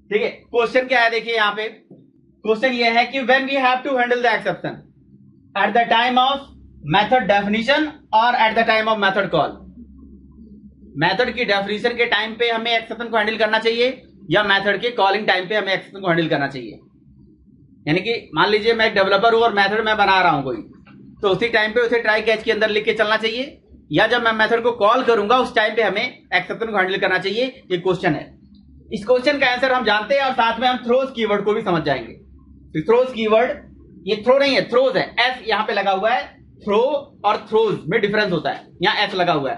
ठीक है, क्वेश्चन क्या है देखिए यहां पे, क्वेश्चन ये है कि when we have to handle the exception at the time of method definition और at the time of method call. Method की डेफिनेशन के टाइम पे हमें एक्सेप्शन को हैंडल करना चाहिए या मेथड के कॉलिंग टाइम पे हमें एक्सेप्शन को हैंडल करना चाहिए। यानी कि मान लीजिए मैं एक डेवलपर हूं और मेथड मैं बना रहा हूं कोई, तो उसी टाइम पे उसे ट्राई कैच के अंदर लिख के चलना चाहिए, या जब मैं मेथड को कॉल करूंगा उस टाइम पे हमें एक्सेप्शन को हैंडल करना चाहिए। ये क्वेश्चन है। इस क्वेश्चन का आंसर हम जानते हैं और साथ में हम थ्रोज कीवर्ड को भी समझ जाएंगे। तो थ्रोज कीवर्ड, ये थ्रो नहीं है, थ्रोज है। एस यहां पे लगा हुआ है, थ्रो और थ्रोज में डिफरेंस होता है, यहां एस लगा हुआ है।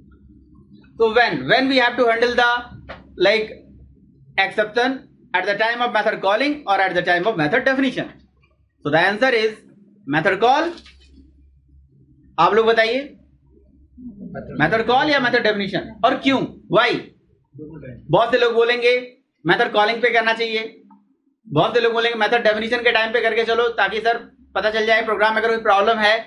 तो when we have to handle the like exception at the time of method calling or at the time of method definition. So the answer is method call. आप लोग बताइए, method call या method definition, और क्यों, why? बहुत से लोग बोलेंगे method calling पे करना चाहिए, बहुत से लोग बोलेंगे method definition के टाइम पे करके चलो ताकि सर पता चल जाए प्रोग्राम में अगर कोई प्रॉब्लम है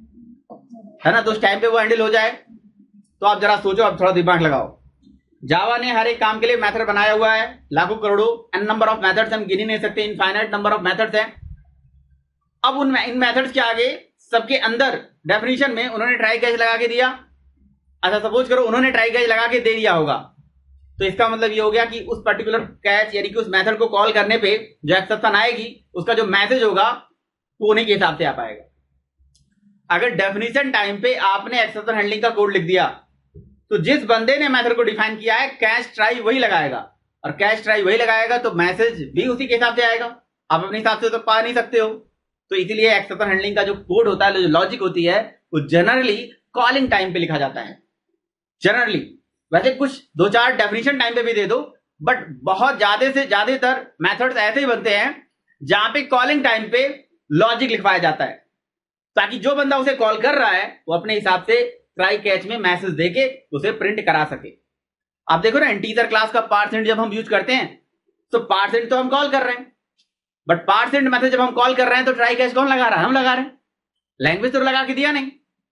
ना, तो उस टाइम पे वो हैंडल हो जाए। तो आप जरा सोचो, आप थोड़ा दिमाग लगाओ। जावा ने हर एक काम के लिए मेथड बनाया हुआ है, लाखों करोड़ों एन नंबर ऑफ मेथड्स, हम गिन ही नहीं सकते, इनफाइनाइट नंबर ऑफ मेथड्स हैं। अब इन मेथड्स के आगे सबके अंदर डेफिनेशन में उन्होंने ट्राई कैच लगा के दिया। अच्छा सपोज करो उन्होंने ट्राई कैच लगा के दे दिया होगा, तो इसका मतलब ये हो गया कि उस पर्टिकुलर कैच यानी कि उस मेथड को कॉल करने पे जो एक्सेप्शन आएगी उसका जो मैसेज होगा वो उन्हीं के हिसाब से आ पाएगा। अगर डेफिनेशन टाइम पे आपने एक्सेप्शन हैंडलिंग का कोड लिख दिया तो जिस बंदे ने मेथड को डिफाइन किया है कैच ट्राई वही लगाएगा, और कैच ट्राई वही लगाएगा तो मैसेज भी उसी के हिसाब से आएगा। आप अपने हिसाब से तो पा नहीं सकते हो। तो इसीलिए एक्सेप्शन हैंडलिंग का जो कोड होता है, जो लॉजिक होती है, वो जनरली कॉलिंग टाइम पे लिखा जाता है। जनरली, वैसे कुछ दो चार डेफिनेशन टाइम पे भी दे दो, बट बहुत ज्यादा से ज्यादातर मेथड्स ऐसे ही बनते हैं जहां पे कॉलिंग टाइम पे लॉजिक लिखवाया जाता है, ताकि जो बंदा उसे कॉल कर रहा है वो अपने हिसाब से ट्राई कैच में मैसेज देके उसे प्रिंट करा सके। आप देखो ना, इंटीजर क्लास का पार्सेंट जब हम यूज करते हैं तो पार्सेंट तो हम कॉल कर रहे हैं, बट पार्सेंट मैसेज जब हम कॉल कर रहे हैं तो ट्राई कैच कौन लगा रहा है? हम लगा रहे हैं। लैंग्वेज तो लगा के दिया नहीं।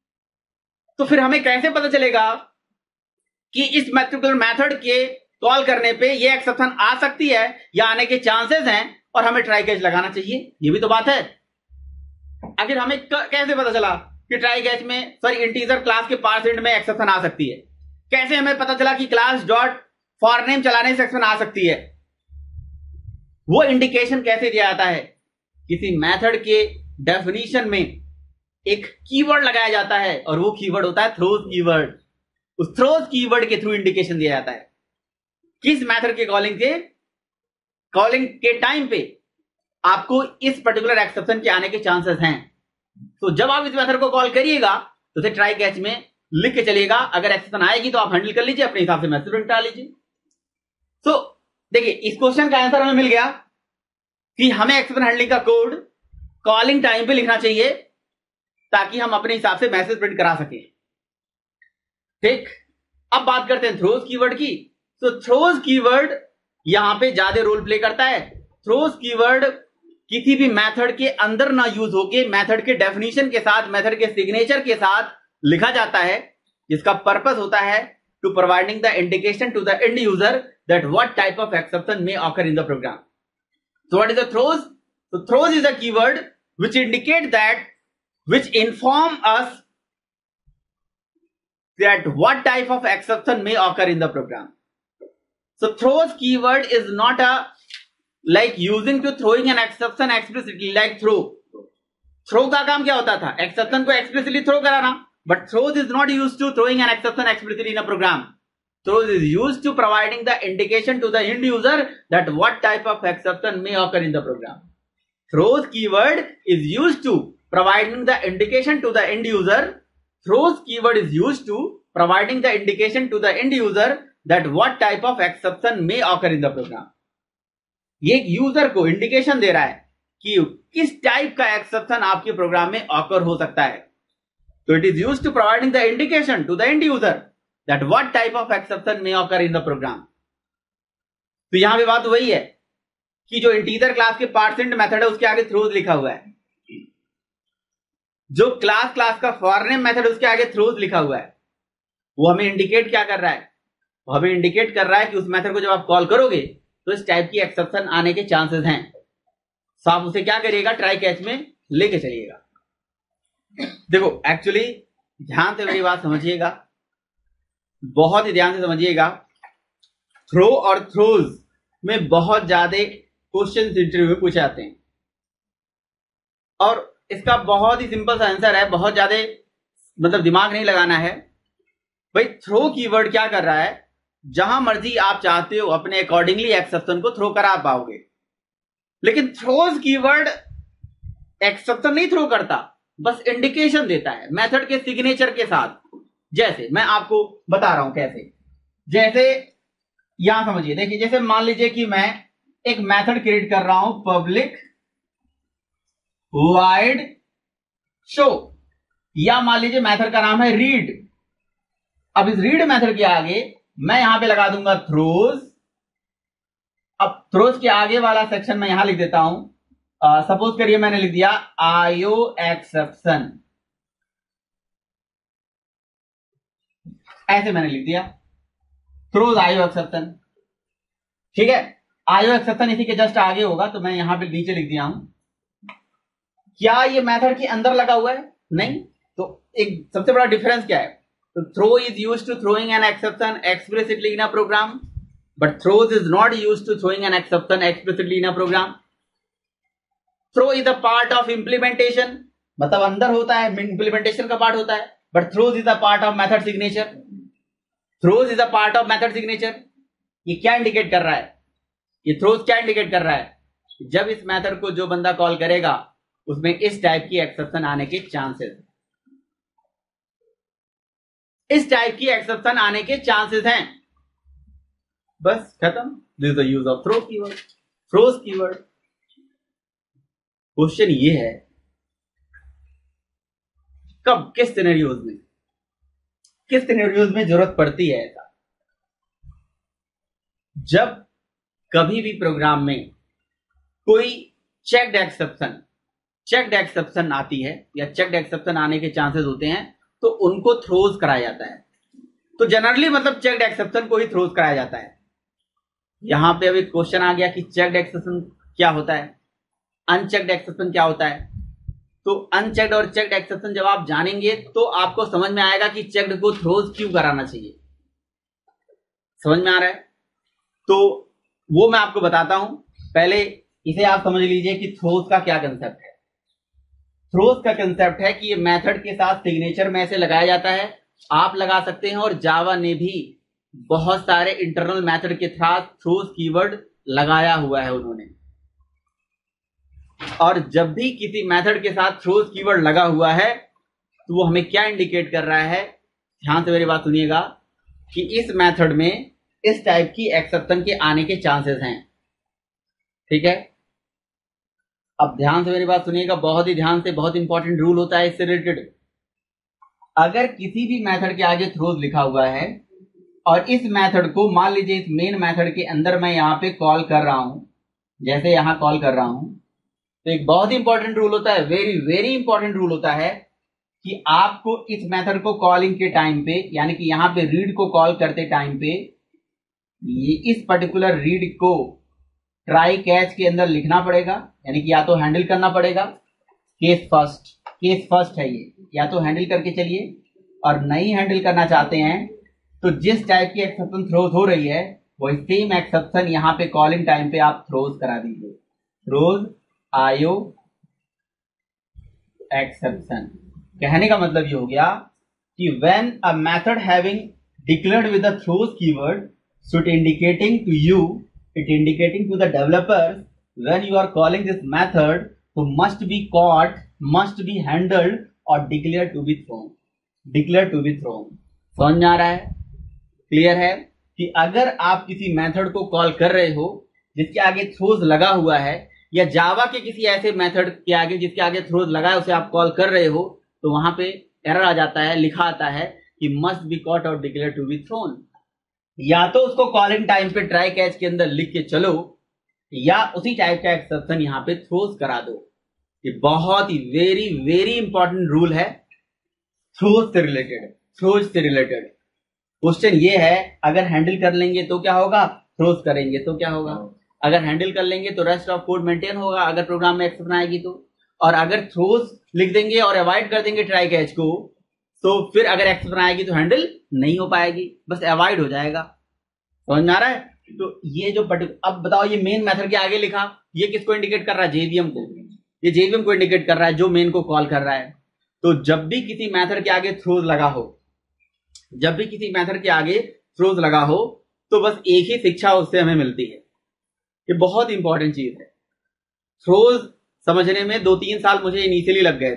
तो फिर हमें कैसे पता चलेगा कि इस पर्टिकुलर मेथड के कॉल करने पे ये एक्सेप्शन आ सकती है या आने के चांसेस हैं और हमें ट्राई कैच लगाना चाहिए? ये भी तो बात है। आखिर हमें कैसे पता चला कि ट्राई कैच में इंटीजर क्लास के पार्सेंट में एक्सेप्शन आ सकती है? कैसे हमें पता चला कि क्लास डॉट फॉर नेम चलाने से एक्सेप्शन आ सकती है? वो इंडिकेशन कैसे दिया जाता है? किसी मेथड के डेफिनेशन में एक कीवर्ड लगाया जाता है और वो कीवर्ड होता है थ्रोज कीवर्ड। उस थ्रोज कीवर्ड के थ्रू इंडिकेशन दिया जाता है किस मेथड के कॉलिंग के टाइम पे आपको इस पर्टिकुलर एक्सेप्शन के आने के चांसेस हैं। तो जब आप इस मेथड को कॉल करिएगा तो उसे ट्राई कैच में लिख के चलिएगा। अगर एक्सेप्शन आएगी तो आप हैंडल कर लीजिए, अपने हिसाब से मैसेज प्रिंट करा लीजिए। तो देखिए, इस क्वेश्चन का आंसर हमें मिल गया कि हमें एक्सेप्शन हैंडलिंग का कोड कॉलिंग टाइम पे लिखना चाहिए ताकि हम अपने हिसाब से मैसेज प्रिंट करा सके। ठीक, अब बात करते हैं थ्रोज कीवर्ड की। तो थ्रोज कीवर्ड यहां पे ज्यादा रोल प्ले करता है। थ्रोज कीवर्ड किसी भी मेथड के अंदर ना यूज होके मेथड के डेफिनेशन के साथ, मेथड के सिग्नेचर के साथ लिखा जाता है, जिसका पर्पस होता है to providing the indication to the end user that what type of exception may occur in the program. So what is the throws? So throws is a keyword which indicate that, which inform us that what type of exception may occur in the program. So throws keyword is not a like using to throwing an exception explicitly like throw. Throw का काम क्या होता था? Exception को explicitly throw कराना. But throws is not used to throwing an exception explicitly in a program. Throws is used to providing the indication to the end user that what type of exception may occur in the program. Throws keyword is used to providing the indication to the end user. Throws keyword is used to providing the indication to the end user that what type of exception may occur in the program. ये user को indication दे रहा है कि किस type का exception आपके programme में ऑकर हो सकता है। तो it is used to providing the indication to the end user that what type of exception may occur in the program. तो यहां पे बात वही है कि जो इंटीजर क्लास के पार्सेंट मेथड है उसके आगे थ्रोज लिखा हुआ है, जो क्लास का फॉरनेम मेथड उसके आगे थ्रोज लिखा हुआ है। वो हमें इंडिकेट क्या कर रहा है? वो हमें इंडिकेट कर रहा है कि उस मेथड को जब आप कॉल करोगे तो इस टाइप की एक्सेप्शन आने के चांसेस हैं। तो आप उसे क्या करिएगा, ट्राई कैच में लेके चलिएगा। देखो एक्चुअली ध्यान से मेरी बात समझिएगा, बहुत ही ध्यान से समझिएगा। थ्रो और थ्रोज में बहुत ज्यादा क्वेश्चन इंटरव्यू में पूछे जाते हैं और इसका बहुत ही सिंपल सा आंसर है, बहुत ज्यादा मतलब दिमाग नहीं लगाना है भाई। थ्रो कीवर्ड क्या कर रहा है, जहां मर्जी आप चाहते हो अपने अकॉर्डिंगली एक्सेप्शन को थ्रो करा पाओगे, लेकिन थ्रोज कीवर्ड एक्सेप्शन नहीं थ्रो करता, बस इंडिकेशन देता है मेथड के सिग्नेचर के साथ। जैसे मैं आपको बता रहा हूं कैसे, जैसे यहां समझिए, देखिए जैसे मान लीजिए कि मैं एक मेथड क्रिएट कर रहा हूं, पब्लिक वाइड शो, या मान लीजिए मेथड का नाम है रीड। अब इस रीड मेथड के आगे मैं यहां पे लगा दूंगा थ्रोज। अब थ्रोज के आगे वाला सेक्शन मैं यहां लिख देता हूं, सपोज करिए मैंने लिख दिया आईओ एक्सेप्शन, ऐसे मैंने लिख दिया थ्रोज आईओ एक्सेप्शन। ठीक है, आईओ एक्सेप्शन इसी के जस्ट आगे होगा, तो मैं यहां पे नीचे लिख दिया हूं। क्या ये मेथड के अंदर लगा हुआ है? नहीं। तो एक सबसे बड़ा डिफरेंस क्या है, तो throw is used to throwing an exception explicitly in a program, but throws is not used to throwing an exception explicitly in a program. Throw is a part of implementation, मतलब अंदर होता है, implementation का part होता है, but throws is a part of method signature. Throws is a part of method signature. ये क्या indicate कर रहा है, ये थ्रोज क्या इंडिकेट कर रहा है, जब इस मेथड को जो बंदा कॉल करेगा उसमें इस टाइप की एक्सेप्शन आने के चांसेस, इस टाइप की एक्सेप्शन आने के चांसेस हैं। बस खत्म। This is the use of throw keyword, throws keyword. Question ये है कब, किस सिनेरियोज में, किस सिनेरियोज में जरूरत पड़ती है ऐसा, जब कभी भी प्रोग्राम में कोई चेक्ड एक्सेप्शन आती है या चेक्ड एक्सेप्शन आने के चांसेस होते हैं, तो उनको थ्रोज कराया जाता है। तो जनरली मतलब चेक्ड एक्सेप्शन को ही थ्रोज कराया जाता है। यहां पे अभी क्वेश्चन आ गया कि चेक्ड एक्सेप्शन क्या होता है, अनचेक्ड एक्सेप्शन क्या होता है। तो अनचेक्ड और चेक्ड एक्सेप्शन जब आप जानेंगे तो आपको समझ में आएगा कि चेक्ड को थ्रोज क्यों कराना चाहिए। समझ में आ रहा है? तो वो मैं आपको बताता हूं। पहले इसे आप समझ लीजिए कि थ्रोज का क्या कंसेप्ट है। थ्रोज का कंसेप्ट है कि ये मेथड के साथ सिग्नेचर में ऐसे लगाया जाता है, आप लगा सकते हैं, और जावा ने भी बहुत सारे इंटरनल मेथड के साथ थ्रोज कीवर्ड लगाया हुआ है उन्होंने। और जब भी किसी मेथड के साथ थ्रोज कीवर्ड लगा हुआ है तो वो हमें क्या इंडिकेट कर रहा है, ध्यान से मेरी बात सुनिएगा, कि इस मेथड में इस टाइप की एक्सेप्शन के आने के चांसेस हैं। ठीक है, अब ध्यान से मेरी बात सुनिएगा, बहुत ही ध्यान से, बहुत इंपॉर्टेंट रूल होता है इससे रिलेटेड। अगर किसी भी मेथड के आगे थ्रोज लिखा हुआ है और इस मेथड को मान लीजिए इस मेन मेथड के अंदर मैं यहां पे कॉल कर रहा हूं, जैसे यहां कॉल कर रहा हूं, तो एक बहुत ही इंपॉर्टेंट रूल होता है, वेरी वेरी इंपॉर्टेंट रूल होता है कि आपको इस मेथड को कॉलिंग के टाइम पे, यानी कि यहां पे रीड को कॉल करते टाइम पे, ये इस पर्टिकुलर रीड को ट्राई कैच के अंदर लिखना पड़ेगा, यानी कि या तो हैंडल करना पड़ेगा, केस फर्स्ट है ये, या तो हैंडल करके चलिए, और नहीं हैंडल करना चाहते हैं तो जिस टाइप की एक्सेप्शन थ्रोज हो रही है वही सेम एक्सेप्शन यहां पे कॉलिंग टाइम पे आप थ्रोज करा दीजिए, थ्रोज आईओ एक्सेप्शन। कहने का मतलब ये हो गया कि when a method having declared with the throws keyword should indicating to you, it indicating to the developers when you are calling this method to must be caught, must be handled or declared to be thrown, declared to be thrown। समझ में आ रहा है, clear है कि अगर आप किसी method को कॉल कर रहे हो जिसके आगे थ्रोज लगा हुआ है, या जावा के किसी ऐसे मेथड के आगे जिसके आगे थ्रोज लगा है उसे आप कॉल कर रहे हो, तो वहां पे एरर आ जाता है, लिखा आता है कि मस्ट बी कॉट और डिक्लेयर टू बी थ्रोन। या तो उसको कॉलिंग टाइम पे ट्राई कैच के अंदर लिख के चलो, या उसी टाइप का एक्सेप्शन यहां पे थ्रोज करा दो। ये बहुत ही वेरी वेरी इंपॉर्टेंट रूल है थ्रोज से रिलेटेड। क्वेश्चन ये है, अगर हैंडल कर लेंगे तो क्या होगा, थ्रोज करेंगे तो क्या होगा, अगर हैंडल कर लेंगे तो रेस्ट ऑफ कोड मेंटेन होगा अगर प्रोग्राम में एक्सेप्शन आएगी तो, और अगर थ्रोज लिख देंगे और अवॉइड कर देंगे ट्राई कैच को तो फिर अगर एक्सेप्शन आएगी तो हैंडल नहीं हो पाएगी, बस अवॉइड हो जाएगा। समझ में आ रहा है? तो ये जो अब बताओ ये मेन मेथड के आगे लिखा, ये किसको इंडिकेट कर रहा है, जेवीएम को, ये जेवीएम को इंडिकेट कर रहा है जो मेन को कॉल कर रहा है। तो जब भी किसी मेथड के आगे थ्रोज लगा हो, जब भी किसी मेथड के आगे थ्रोज लगा हो तो बस एक ही शिक्षा उससे हमें मिलती है, ये बहुत इंपॉर्टेंट चीज है। थ्रोज समझने में 2-3 साल मुझे इनिशियली लग गए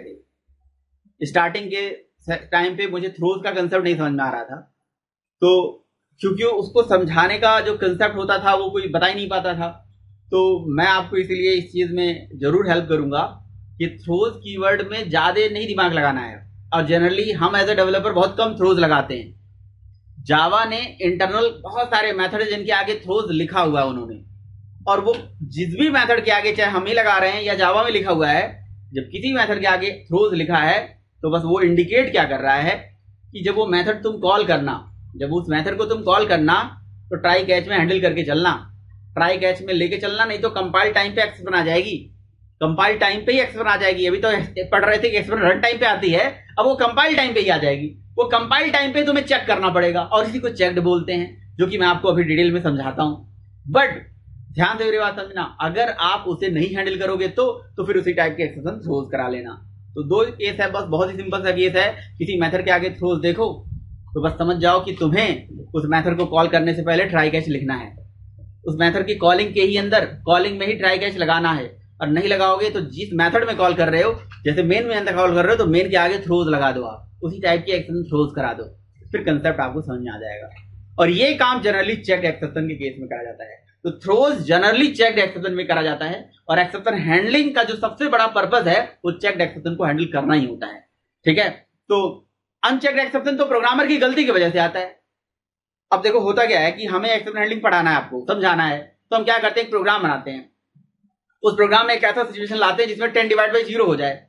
थे, स्टार्टिंग के टाइम पे मुझे थ्रोज का कंसेप्ट नहीं समझ में आ रहा था, तो क्योंकि उसको समझाने का जो कंसेप्ट होता था वो कोई बता ही नहीं पाता था। तो मैं आपको इसीलिए इस चीज में जरूर हेल्प करूंगा कि थ्रोज कीवर्ड में ज्यादा नहीं दिमाग लगाना है, और जनरली हम एज ए डेवलपर बहुत कम थ्रोज लगाते हैं। जावा ने इंटरनल बहुत सारे मेथड जिनके आगे थ्रोज लिखा हुआ है उन्होंने, और वो जिस भी मेथड के आगे चाहे हम ही लगा रहे हैं या जावा में लिखा हुआ है, जब किसी मेथड के आगे थ्रोज लिखा है तो बस वो इंडिकेट क्या कर रहा है कि जब वो मेथड तुम कॉल करना, जब उस मेथड को तुम कॉल करना तो ट्राई कैच में हैंडल करके चलना, ट्राई कैच में लेके चलना, नहीं तो कंपाइल टाइम पे एक्सेप्शन आ जाएगी, कंपाइल टाइम पे ही एक्सेप्शन आ जाएगी। अभी तो पढ़ रहे थे कि एक्सेप्शन रन टाइम पे आती है, अब वो कंपाइल टाइम पे ही आ जाएगी। वो कंपाइल टाइम पे तुम्हें चेक करना पड़ेगा और इसी को चेक्ड बोलते हैं, जो कि मैं आपको अभी डिटेल में समझाता हूं। बट ध्यान से मेरी बात समझना, अगर आप उसे नहीं हैंडल करोगे तो फिर उसी टाइप के एक्सेप्शन थ्रोज करा लेना। तो 2 केस है, बस बहुत ही सिंपल सा केस है। किसी मेथड के आगे थ्रोज देखो तो बस समझ जाओ कि तुम्हें उस मेथड को कॉल करने से पहले ट्राई कैच लिखना है, उस मेथड की कॉलिंग के ही अंदर कॉलिंग में ही ट्राई कैच लगाना है, और नहीं लगाओगे तो जिस मेथड में कॉल कर रहे हो, जैसे मेन में अंदर कॉल कर रहे हो तो मेन के आगे थ्रोज लगा दो, आप उसी टाइप के एक्सेप्शन थ्रोज करा दो, फिर कंसेप्ट आपको समझ में आ जाएगा। और ये काम जनरली चेक्ड एक्सेप्शन के केस में करा जाता है। तो थ्रोज जनरली चेक्ड एक्सेप्शन में करा जाता है, और एक्सेप्शन हैंडलिंग का जो सबसे बड़ा पर्पस है वो चेक्ड एक्सेप्शन को हैंडल करना ही होता है। ठीक है, तो अनचेक्ड एक्सेप्शन तो प्रोग्रामर की गलती की वजह से आता है। अब देखो होता क्या है कि हमें एक्सेप्शन हैंडलिंग पढ़ाना है, आपको समझाना है, तो हम क्या करते हैं, एक प्रोग्राम बनाते हैं, उस प्रोग्राम में एक ऐसा सिचुएशन लाते हैं जिसमें 10/0 हो जाए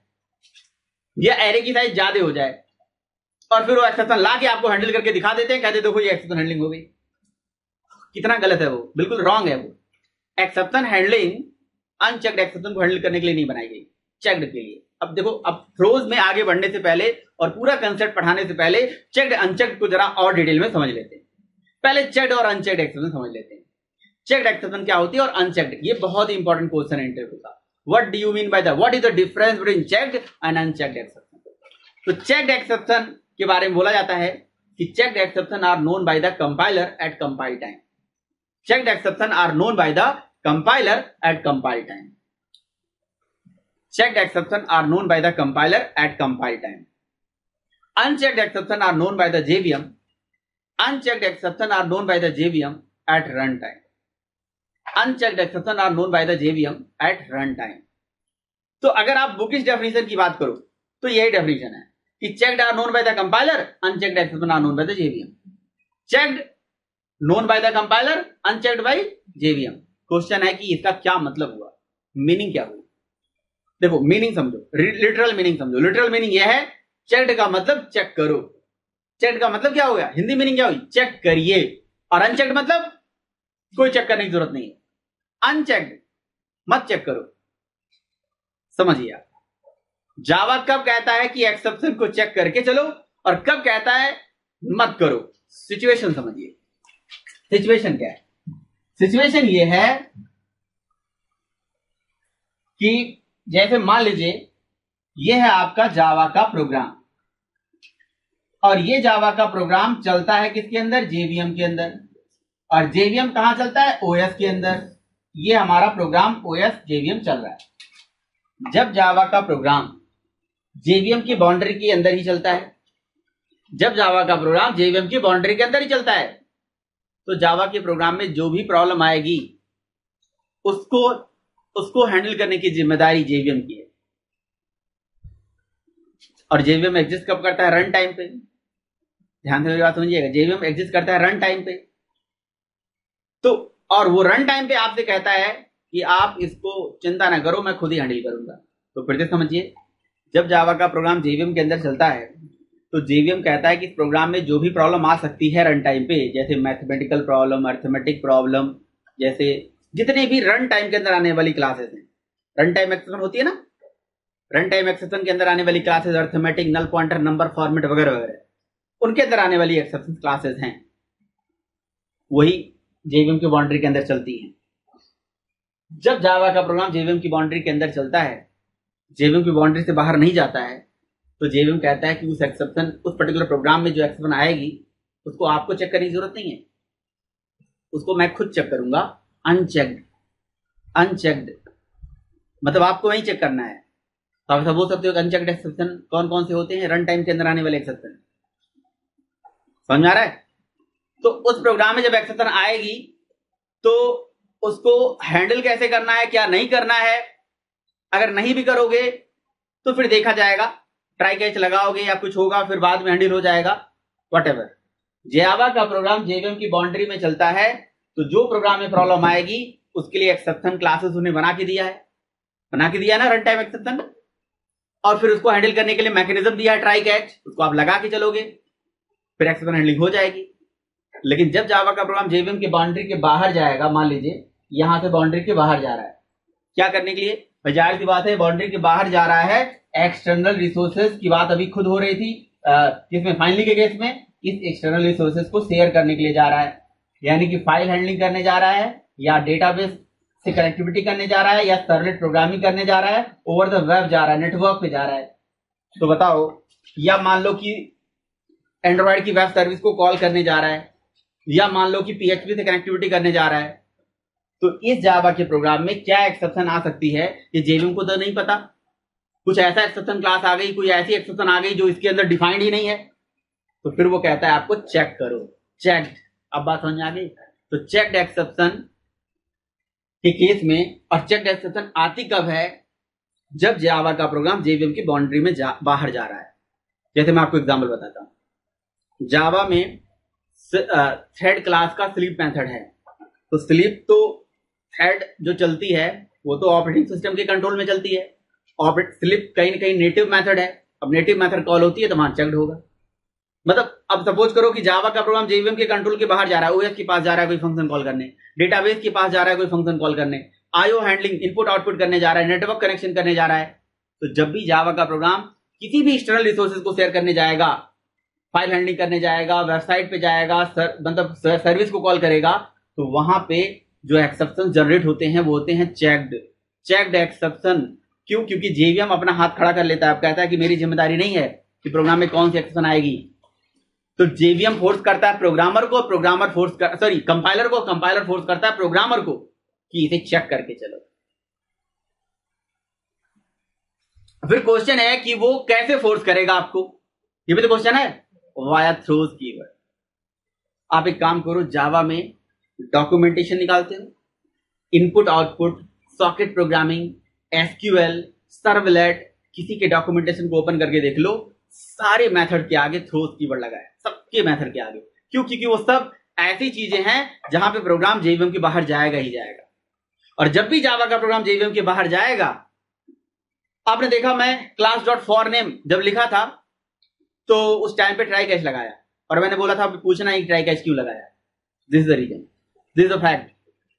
या एरे की साइज ज्यादा हो जाए, और फिर वो एक्सेप्शन ला के आपको हैंडल करके दिखा देते हैं, कहते देखो ये एक्सेप्शन हैंडलिंग हो गई। कितना गलत है वो, बिल्कुल रॉन्ग है वो। एक्सेप्शन हैंडलिंग अनचेक्ड एक्सेप्शन को हैंडल करने के लिए नहीं बनाई गई, चेक्ड के लिए। अब देखो, अब थ्रोज में आगे बढ़ने से पहले और पूरा कंसेप्ट पढ़ाने से पहले चेक्ड अनचेक्ड को जरा और डिटेल में समझ लेते हैं। पहले चेक्ड और अनचेक्ड एक्सेप्शन समझ लेते हैं। चेक्ड एक्सेप्शन क्या होती है और अनचेक्ड, ये बहुत ही इंपॉर्टेंट क्वेश्चन है इंटरव्यू का। What do you mean by the, what is the difference between checked and unchecked exception? तो चेक्ड एक्सेप्शन के बारे में बोला जाता है कि checked exception are known by the compiler at compile time. Checked exception are known by the compiler at compile time. Checked exception are known by the compiler at compile time. Unchecked exception are known by the JVM. Unchecked exception are known by the JVM at runtime. Unchecked exception are known by the JVM at runtime. तो अगर आप bookish definition की बात करो तो यही definition है कि checked are known by the compiler, unchecked exception are known by the JVM. Checked known by the compiler, unchecked by JVM. Question है कि इसका क्या मतलब हुआ, मीनिंग क्या हुआ? देखो मीनिंग समझो, लिटरल मीनिंग समझो। लिटरल मीनिंग यह है, चेक्ड का मतलब चेक करो। चेक्ड का मतलब क्या हो गया, हिंदी मीनिंग क्या हुई, चेक करिए। और अनचेक्ड मतलब कोई चेक करने की जरूरत नहीं है, अनचेक्ड मत चेक करो। समझिए आप, जावा कब कहता है कि एक्सेप्शन को चेक करके चलो और कब कहता है मत करो। सिचुएशन समझिए, सिचुएशन क्या है? सिचुएशन ये है कि जैसे मान लीजिए ये है आपका जावा का प्रोग्राम, और ये जावा का प्रोग्राम चलता है किसके अंदर, जेवीएम के अंदर। और जेवीएम कहां चलता है, ओएस के अंदर। ये हमारा प्रोग्राम ओएस जेवीएम चल रहा है। जब जावा का प्रोग्राम जेवीएम की बाउंड्री के अंदर ही चलता है, जब जावा का प्रोग्राम जेवीएम की बाउंड्री के अंदर ही चलता है, तो जावा के प्रोग्राम में जो भी प्रॉब्लम आएगी उसको हैंडल करने की जिम्मेदारी जेवीएम की है। और जेवीएम एग्जिस्ट कब करता है, रन टाइम पे। ध्यान से मेरी बात समझिएगा, जेवीएम एग्जिस्ट करता है रन टाइम पे। तो और वो रन टाइम पे आपसे कहता है कि आप इसको चिंता ना करो, मैं खुद ही हैंडल करूंगा। तो फिर से समझिए, जब जावा का प्रोग्राम जेवीएम के अंदर चलता है तो जेवीएम कहता है कि इस प्रोग्राम में जो भी प्रॉब्लम आ सकती है रन टाइम पे, जैसे मैथमेटिकल प्रॉब्लम, अर्थमेटिक प्रॉब्लम, जैसे जितने भी रन टाइम के अंदर आने वाली क्लासेस हैं, रन टाइम एक्सेप्शन होती है ना, रन टाइम एक्सेप्शन के अंदर आने वाली classes arithmetic, null pointer, number format वगैरह वगैरह, उनके अंदर आने वाली एक्सेप्शन क्लासेस हैं, वही जेवीएम की बाउंड्री के अंदर चलती हैं। जब जावा का प्रोग्राम जेवीएम की बाउंड्री के अंदर चलता है, जेवीएम की बाउंड्री से बाहर नहीं जाता है, तो जेवीएम कहता है कि उस एक्सेप्शन, उस पर्टिकुलर प्रोग्राम में जो एक्सेप्शन आएगी उसको आपको चेक करने की जरूरत नहीं है, उसको मैं खुद चेक करूंगा। अनचेक्ड, अनचेक्ड मतलब आपको वही चेक करना है। तो आप ऐसा बोल सकते हो कि अनचेक्ड एक्सेप्शन कौन कौन से होते हैं? रन टाइम के अंदर आने वाले एक्सेप्शन। समझ में आ रहा है? तो उस प्रोग्राम में जब एक्सेप्शन आएगी तो उसको हैंडल कैसे करना है, क्या नहीं करना है, अगर नहीं भी करोगे तो फिर देखा जाएगा, ट्राई कैच लगाओगे या कुछ होगा, फिर बाद में हैंडल हो जाएगा, व्हाटएवर। जावा का प्रोग्राम जेवीएम की बाउंड्री में चलता है, तो जो प्रोग्राम में प्रॉब्लम आएगी उसके लिए एक्सेप्शन क्लासेस उन्हें बना के दिया ना रन टाइम एक्सेप्शन, और फिर उसको हैंडल करने के लिए मैकेनिज्म दिया है ट्राई कैच, उसको आप लगा के चलोगे, फिर एक्सेप्शन हैंडलिंग हो जाएगी। लेकिन जब जावा का प्रोग्राम जेवीएम की बाउंड्री के बाहर जाएगा, मान लीजिए यहां से बाउंड्री के बाहर जा रहा है, क्या करने के लिए? जाहिर सी बात है, बाउंड्री के बाहर जा रहा है, एक्सटर्नल रिसोर्सेज की बात अभी खुद हो रही थी किसमें, फाइनली के केस में, इस एक्सटर्नल रिसोर्सेज को शेयर करने के लिए जा रहा है, यानी कि फाइल हैंडलिंग करने जा रहा है, या डेटाबेस से कनेक्टिविटी करने जा रहा है, या सर्वलेट प्रोग्रामिंग करने जा रहा है, ओवर द वेब जा रहा है, नेटवर्क पे जा रहा है। तो बताओ, या मान लो कि एंड्रॉइड की वेब सर्विस को कॉल करने जा रहा है, या मान लो कि पीएचपी से कनेक्टिविटी करने जा रहा है, तो इस जावा के प्रोग्राम में क्या एक्सेप्शन आ सकती है ये जेवीएम को तो नहीं पता। कुछ ऐसा एक्सेप्शन क्लास आ गई, कोई ऐसी एक्सेप्शन आ गई जो इसके अंदर डिफाइंड ही नहीं है, तो फिर वो कहता है आपको चेक करो, चेक्ड। अब बात समझ आ गई? तो चेक्ड एक्सेप्शन के केस में, और चेक्ड एक्सेप्शन आती कब है? जब जावा का प्रोग्राम जेवीएम की बाउंड्री में बाहर जा रहा है। जैसे मैं आपको एग्जांपल बताता हूं, जावा में थ्रेड क्लास का स्लीप मेथड है, तो स्लीप तो थ्रेड जो चलती है वो तो ऑपरेटिंग सिस्टम के कंट्रोल में चलती है, स्लीप कहीं ना कहीं नेटिव मेथड है, अब नेटिव मेथड कॉल होती है तो वहां चेक्ड होगा। मतलब अब सपोज करो कि जावा का प्रोग्राम जेवीएम के कंट्रोल के बाहर जा रहा है, ओएस के पास जा रहा है कोई फंक्शन कॉल करने, डेटाबेस के पास जा रहा है कोई फंक्शन कॉल करने, आईओ हैंडलिंग, इनपुट आउटपुट करने जा रहा है, नेटवर्क कनेक्शन करने जा रहा है। तो जब भी जावा का प्रोग्राम किसी भी एक्सटर्नल रिसोर्सेज को शेयर करने जाएगा, फाइल हैंडलिंग करने जाएगा, वेबसाइट पे जाएगा, मतलब सर्विस को कॉल करेगा, तो वहां पे जो एक्सेप्शन जनरेट होते हैं वो होते हैं चेक्ड एक्सेप्शन। क्यों? क्योंकि जेवीएम अपना हाथ खड़ा कर लेता है, अब कहता है कि मेरी जिम्मेदारी नहीं है कि प्रोग्राम में कौन सी एक्सेप्शन आएगी। तो जेवीएम फोर्स करता है प्रोग्रामर को, कंपाइलर फोर्स करता है प्रोग्रामर को कि इसे चेक करके चलो। फिर क्वेश्चन है कि वो कैसे फोर्स करेगा आपको, ये भी तो क्वेश्चन है। Via throws keyword. आप एक काम करो, जावा में डॉक्यूमेंटेशन निकालते हो, input output, socket programming, SQL, servlet, किसी के डॉक्यूमेंटेशन को ओपन करके देख लो, सारे मेथड के आगे थ्रोज कीवर्ड लगा है, सबके मेथड के आगे। क्यों? क्योंकि वो सब ऐसी चीजें हैं जहां पे प्रोग्राम जेवीएम के बाहर जाएगा ही जाएगा। और जब भी जावा का प्रोग्राम जेवीएम के बाहर जाएगा, आपने देखा मैं क्लास डॉट फॉर नेम जब लिखा था तो उस टाइम पे ट्राई कैच लगाया, और मैंने बोला था पूछना है ट्राई कैच क्यों लगाया। This is the reason, this is the fact.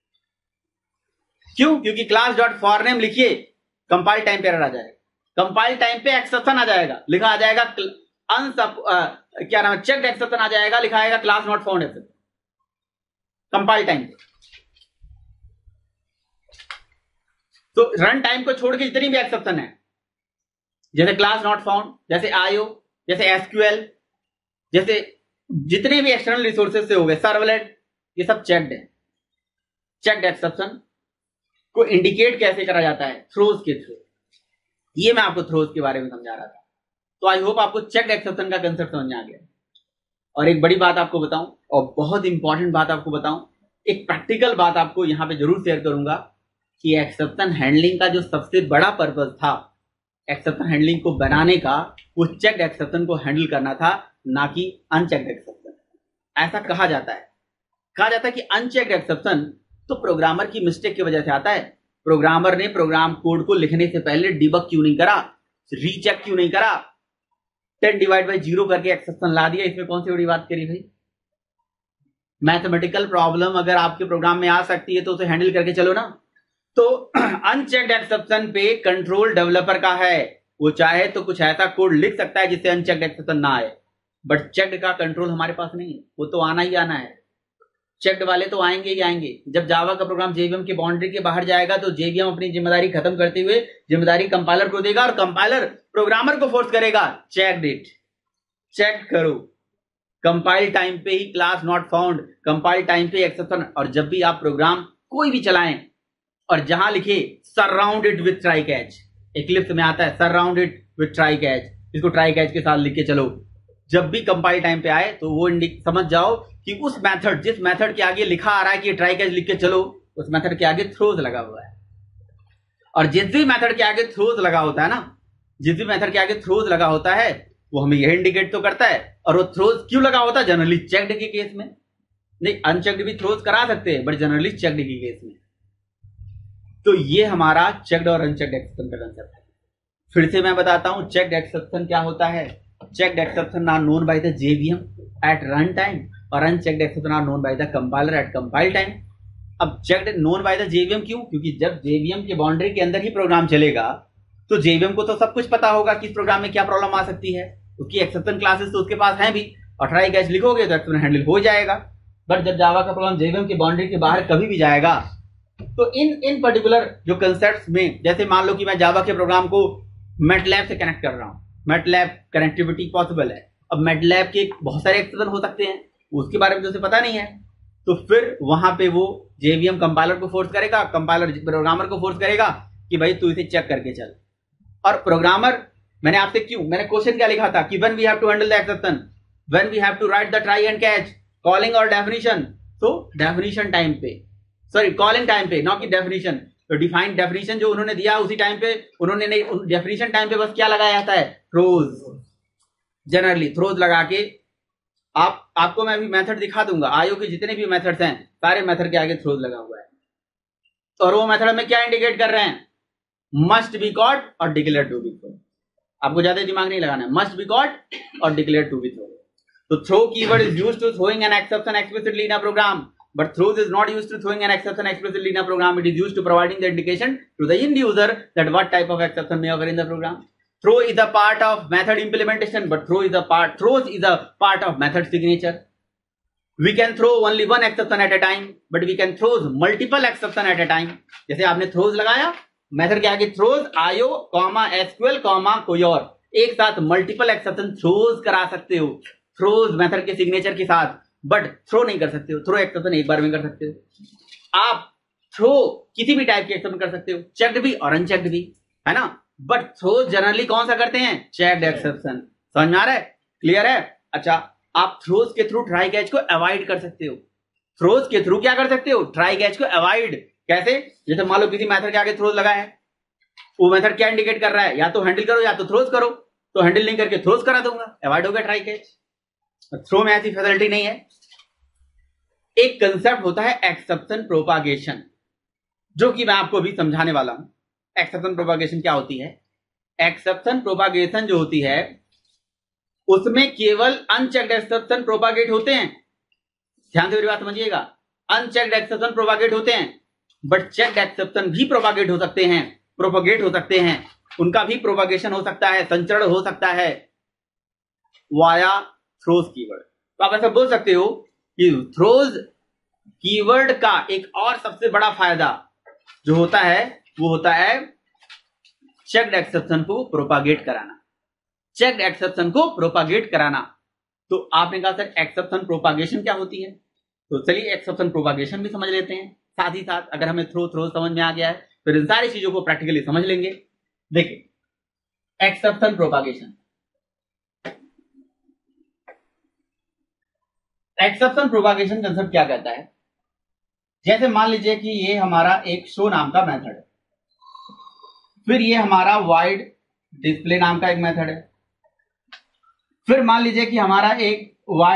क्यों? क्योंकि क्लास डॉट फॉर नेम लिखिए, कंपाइल टाइम पे एरर आ जाएगा, कंपाइल टाइम पे एक्सेप्शन आ जाएगा, लिखा आ जाएगा क्या नाम है, चेक्ड एक्सेप्शन आ जाएगा, लिखा आएगा class not found exception compile time पे। तो रन टाइम को छोड़ के जितनी भी एक्सेप्शन है, जैसे क्लास नॉट फाउंड, जैसे आईओ, जैसे एसक्यूएल, जैसे जितने भी एक्सटर्नल रिसोर्सेज से हो गए, सर्वलेट, ये सब चेक्ड है। चेक्ड एक्सेप्शन को इंडिकेट कैसे करा जाता है? थ्रोज के थ्रू। ये मैं आपको थ्रोज के बारे में समझा रहा था। तो आई होप आपको चेक्ड एक्सेप्शन का कंसेप्ट समझ आ गया। और एक बड़ी बात आपको बताऊं, और बहुत इंपॉर्टेंट बात आपको बताऊं, एक प्रैक्टिकल बात आपको यहां पे जरूर शेयर करूंगा कि एक्सेप्शन हैंडलिंग का जो सबसे बड़ा पर्पस था एक्सेप्शन हैंडलिंग को बनाने का, वो चेक्ड एक्सेप्शन को हैंडल करना था, ना कि अनचेक्ड एक्सेप्शन। ऐसा कहा जाता है कि अनचेक्ड एक्सेप्शन तो प्रोग्रामर की मिस्टेक की वजह से आता है। प्रोग्रामर ने प्रोग्राम कोड को लिखने से पहले डिबग क्यों नहीं करा, रीचेक क्यों नहीं करा, 10 डिवाइड बाई 0 करके एक्सेप्शन ला दिया। इसमें कौन सी बड़ी बात करी भाई? मैथमेटिकल प्रॉब्लम अगर आपके प्रोग्राम में आ सकती है तो उसे हैंडल करके चलो ना। तो अनचेक्ड एक्सेप्शन पे कंट्रोल डेवलपर का है, वो चाहे तो कुछ ऐसा कोड लिख सकता है जिससे अनचेक्ड एक्सेप्शन ना आए, बट चेक्ड का कंट्रोल हमारे पास नहीं है, वो तो आना ही आना है। चेक्ड वाले तो आएंगे ही आएंगे। जब जावा का प्रोग्राम जेवीएम की बाउंड्री के बाहर जाएगा तो जेवीएम अपनी जिम्मेदारी खत्म करते हुए जिम्मेदारी कंपाइलर को देगा और कंपाइलर प्रोग्रामर को फोर्स करेगा, चेक इट, चेक करो। कंपाइल टाइम पे ही class not found, compile time पे एक्सेप्शन। और जब भी आप प्रोग्राम कोई भी चलाएं और जहां लिखे surround it with try catch, Eclipse में आता है surround it with try catch, इसको ट्राई कैच के साथ लिख के चलो। जब भी कंपाइल टाइम पे आए तो वो समझ जाओ कि उस मेथड, जिस मेथड के आगे लिखा आ रहा है कि ट्राई कैच लिख के चलो, उस मेथड के आगे थ्रोज लगा हुआ है। और जिस भी मेथड के आगे थ्रोज लगा होता है ना, जिस भी मेथड के आगे थ्रोज लगा होता है वो हमें यह इंडिकेट तो करता है। और वो थ्रोज क्यों लगा होता है? जनरली चेक्ड के केस में, नहीं अनचेक्ड भी थ्रोज करा सकते हैं बट जनरली चेक्ड के केस में। तो ये हमारा चेक्ड और अनचेक्ड एक्सेप्शन का कंसेप्ट है। फिर से मैं बताता हूं चेक्ड एक्सेप्शन क्या होता है। Checked exception are known by the JVM at run time और unchecked exception are known by the compiler at compile time. अब checked known by the JVM क्यों? क्योंकि जब जेवीएम के बाउंड्री के अंदर ही प्रोग्राम चलेगा तो जेवीएम को तो सब कुछ पता होगा कि इस प्रोग्राम में क्या प्रॉब्लम आ सकती है, उसकी एक्सेप्शन क्लासेस तो उसके पास हैं भी, और ट्राई कैच लिखोगे तो एक्सेप्शन हैंडल हो जाएगा। बट जब जावा का प्रोग्राम जेवीएम की बाउंड्री के बाहर कभी भी जाएगा तो इन पर्टिकुलर जो कंसेप्ट्स में, जैसे मान लो कि मैं जावा के प्रोग्राम को मैटलैब से कनेक्ट कर रहा हूं, मैटलैब कनेक्टिविटी पॉसिबल है। अब मैटलैब के बहुत सारे एक्सेप्शन हो सकते हैं, उसके बारे में तो उसे पता नहीं है, तो फिर वहां पे वो जेवीएम कंपाइलर को फोर्स करेगा, कंपाइलर प्रोग्रामर को फोर्स करेगा कि भाई तू इसे चेक करके चल। और प्रोग्रामर, मैंने आपसे मैंने क्वेश्चन क्या लिखा था कि when we have to handle the exception, when we have to write the try and catch, calling और डेफिनेशन। तो डेफिनेशन टाइम पे, सॉरी कॉलिंग टाइम पे, नॉट की डेफिनेशन। तो डिफाइंड डेफिनेशन जो उन्होंने दिया उसी टाइम पे उन्होंने नहीं, डेफिनेशन टाइम पे बस क्या लगाया जाता है? थ्रोज। जनरली थ्रोज लगा के आपको मैं अभी मेथड दिखा दूंगा, आईओ के जितने भी मेथड्स हैं सारे मेथड के आगे थ्रोज लगा हुआ है। और वो मेथड में क्या इंडिकेट कर रहे हैं? मस्ट बी कॉट और डिक्लेयर टू बी थ्रो। आपको ज्यादा दिमाग नहीं लगाना है, मस्ट बी कॉट और डिक्लेयर टू बी थ्रो। तो throw keyword is used to throwing an exception explicitly in a program, but throws is not used to throwing an exception explicitly in a program. It is used to providing the indication to the end user that what type of exception may occur in the program. Throw is a part of method implementation, but throws is a part of method signature. We can throw only one exception at a time, but we can throw multiple exception at a time. जैसे आपने throws लगाया, method के आगे throws io, SQL, कोई और, एक साथ multiple exception throws करा सकते हो, throws मेथड के सिग्नेचर के साथ, बट थ्रो नहीं कर सकते हो। थ्रो एक्सेप्शन एक बार में कर सकते हो। आप थ्रो किसी भी टाइप के एक्सेप्शन कर सकते हो, चेक्ड भी और अनचेक्ड भी, है ना। बट थ्रो जनरली कौन सा करते हैं? Checked exception. समझ में आ रहा है? क्लियर है? अच्छा, आप थ्रोज के थ्रू ट्राई कैच को अवॉइड कर सकते हो। थ्रोज के थ्रू क्या कर सकते हो? ट्राई कैच को अवॉइड। कैसे? जैसे मान लो किसी मेथड के आगे थ्रोज लगा है, वो मेथड क्या इंडिकेट कर रहा है? या तो हैंडल करो या तो थ्रोज करो। तो हैंडल नहीं करके थ्रोज करा दूंगा, अवॉइड हो गया ट्राई कैच। थ्रो में ऐसी फैसिलिटी नहीं है। एक कंसेप्ट होता है एक्सेप्शन प्रोपागेशन, जो कि मैं आपको अभी समझाने वाला हूं। एक्सेप्शन प्रोपागेशन क्या होती है? एक्सेप्शन प्रोपागेशन जो होती है उसमें केवल अनचेक्ड एक्सेप्शन प्रोपागेट होते हैं। ध्यान से मेरी बात समझिएगा, अनचेक्ड एक्सेप्शन प्रोपागेट होते हैं, बट चेक्ड एक्सेप्शन भी प्रोपागेट हो सकते हैं, प्रोपागेट हो सकते हैं। उनका भी प्रोपागेशन हो सकता है, संचरण हो सकता है वाया थ्रोज कीवर्ड। तो आप ऐसा बोल सकते हो कि थ्रोज कीवर्ड का एक और सबसे बड़ा फायदा जो होता है वो होता है चेक्ड एक्सेप्शन को प्रोपागेट कराना। चेक्ड एक्सेप्शन को प्रोपागेट कराना। तो आपने कहा सर एक्सेप्शन प्रोपागेशन क्या होती है? तो चलिए एक्सेप्शन प्रोपागेशन भी समझ लेते हैं साथ ही साथ। अगर हमें थ्रो समझ में आ गया है फिर इन सारी चीजों को प्रैक्टिकली समझ लेंगे। देखिए exception propagation, exception propagation concept क्या कहता है? जैसे मान लीजिए कि ये हमारा एक शो नाम का मेथड है, फिर ये हमारा वाइड डिस्प्ले नाम का एक मेथड है, फिर मान लीजिए कि हमारा एक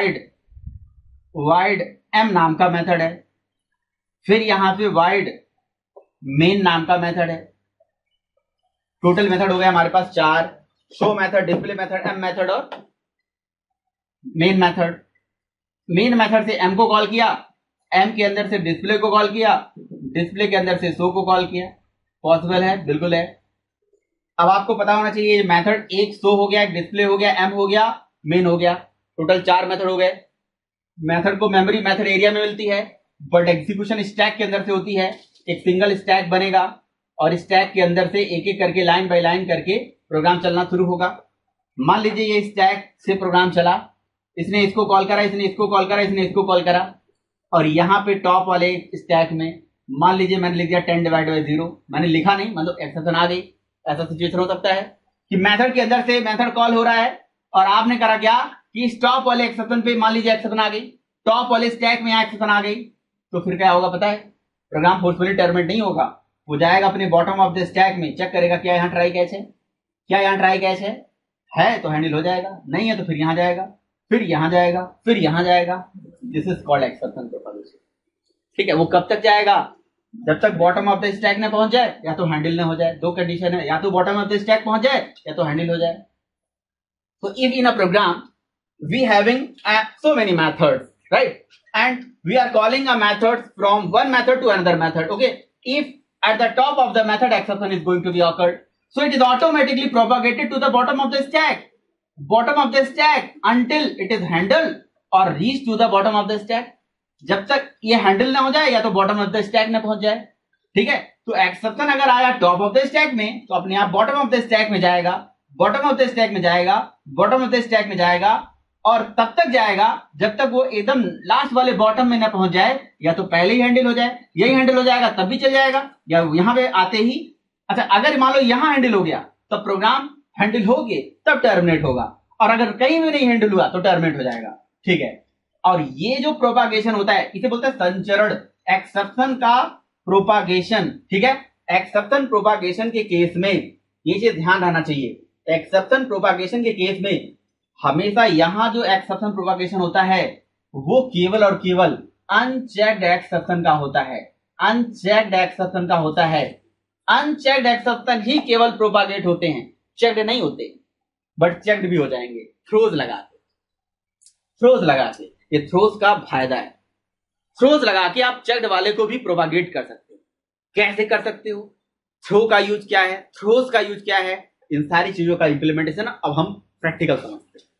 वाइड एम नाम का मेथड है, फिर यहां पे वाइड मेन नाम का मेथड है। टोटल मेथड हो गया हमारे पास 4, show method, display method, M method और मेन मेथड। मेन मेथड से m को कॉल किया, m के अंदर से डिस्प्ले को कॉल किया, डिस्प्ले के अंदर से शो को कॉल किया। पॉसिबल है? बिल्कुल है। अब आपको पता होना चाहिए ये मेथड, एक शो हो गया, एक डिस्प्ले हो गया, m हो गया, मेन हो गया, टोटल 4 मेथड हो गए। मेथड को मेमोरी मेथड एरिया में मिलती है, बट एग्जीक्यूशन स्टैक के अंदर से होती है। एक सिंगल स्टैक बनेगा और स्टैक के अंदर से एक एक करके लाइन बाय लाइन करके प्रोग्राम चलना शुरू होगा। मान लीजिए ये स्टैक से प्रोग्राम चला, इसने इसको कॉल करा, इसने इसको कॉल करा, इसने इसको कॉल करा, और यहाँ पे टॉप वाले स्टैक में मान लीजिए मैंने लिख दिया 10 डिवाइड बाई 0, मैंने लिखा नहीं, मतलब एक्सेप्शन आ गई। ऐसा सिचुएशन हो सकता है कि मेथड के अंदर से मेथड कॉल हो रहा है और आपने करा क्या कि इस टॉप वाले एक्सेप्शन पे मान लीजिए एक्सेप्शन आ गई, टॉप वाले स्टैक में यहाँ एक्सेप्शन आ गई, तो फिर क्या होगा पता है? प्रोग्राम फोर्सफुली टर्मिनेट नहीं होगा, वो जाएगा अपने बॉटम ऑफ द स्टैक में, चेक करेगा क्या यहाँ ट्राई कैच है, क्या यहाँ ट्राई कैच है तो हैंडल हो जाएगा, नहीं है तो फिर यहाँ जाएगा, फिर यहाँ जाएगा, फिर यहाँ जाएगा। This is called exception propagation. ठीक है, वो कब तक जाएगा? जब तक बॉटम ऑफ द स्टैक न पहुंच जाए या तो हैंडल न हो जाए। दो कंडीशन है, या तो बॉटम ऑफ द स्टैक पहुंच जाए या तो हैंडल हो जाए। तो if in a program we having so many methods, right? And we are calling a method from one method to another method. Okay, if at the top of the method exception is going to be occurred, so it is automatically propagated to the bottom of the stack, until it is handled or reach to the bottom of the stack. जब तक ये handle ना हो जाए या तो bottom of the stack ना पहुंच जाए। ठीक है, तो एक्सेप्शन अगर आया टॉप ऑफ द स्टैक में तो अपने आप बॉटम ऑफ द स्टैक में जाएगा, बॉटम ऑफ द स्टैक में जाएगा, बॉटम ऑफ द स्टैक में जाएगा, और तब तक जाएगा जब तक वो एकदम लास्ट वाले बॉटम में ना पहुंच जाए, या तो पहले ही हैंडल हो जाए, यही हैंडल हो जाएगा तब भी चल जाएगा, या यहां पे आते ही। अच्छा, अगर मान लो यहां हैंडल हो गया तो प्रोग्राम हैंडल हो गए तब टर्मिनेट होगा, और अगर कहीं भी नहीं हैंडल हुआ तो टर्मिनेट हो जाएगा। ठीक है, और ये जो प्रोपागेशन होता है इसे बोलते हैं संचरण, एक्सेप्शन का प्रोपागेशन। ठीक है, एक्सेप्शन प्रोपागेशन के केस में ये चीज ध्यान रहना चाहिए। एक्सेप्शन प्रोपागेशन के केस में हमेशा यहां जो एक्सेप्शन प्रोपागेशन होता है वो केवल और केवल अनचेक्ड एक्सेप्शन का होता है, अनचेक्ड एक्सेप्शन का होता है। अनचेक्ड एक्सेप्शन ही केवल प्रोपागेट होते हैं, चेक्ड नहीं होते, बट चेक्ड भी हो जाएंगे थ्रोज लगाते, थ्रोज लगाते। ये थ्रोज का फायदा है, थ्रोज लगा के आप चेक्ड वाले को भी प्रोपागेट कर सकते हो। कैसे कर सकते हो? थ्रो का यूज क्या है, थ्रोज का यूज क्या है, इन सारी चीजों का इंप्लीमेंटेशन अब हम प्रैक्टिकल समझते हैं।